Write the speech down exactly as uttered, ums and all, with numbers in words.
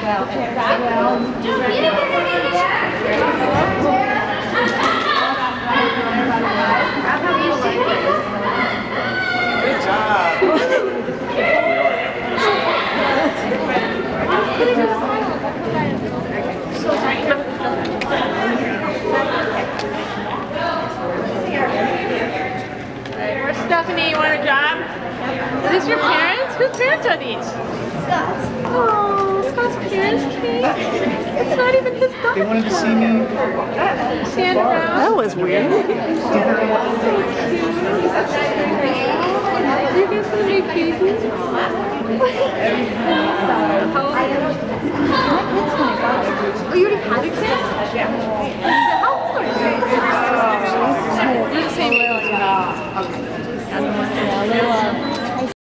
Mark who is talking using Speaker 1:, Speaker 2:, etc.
Speaker 1: Good job.
Speaker 2: Stephanie, you want a job? Is this your parents? Whose parents are these?
Speaker 3: Scott's.
Speaker 2: Oh, Scott's parents came. It's not even his daughter.
Speaker 1: They wanted to see me.
Speaker 2: Stand around.
Speaker 4: That was weird.
Speaker 2: You guys gonna make babies? How old are you? Oh, you already had a kid? Yeah. How old are you? You're the same age. Okay.